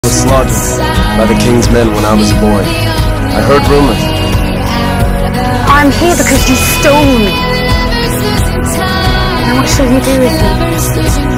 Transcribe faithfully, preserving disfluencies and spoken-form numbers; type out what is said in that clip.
was slaughtered by the king's men when I was a boy. I heard rumors. I'm here because you stole me. Now what shall you do with me?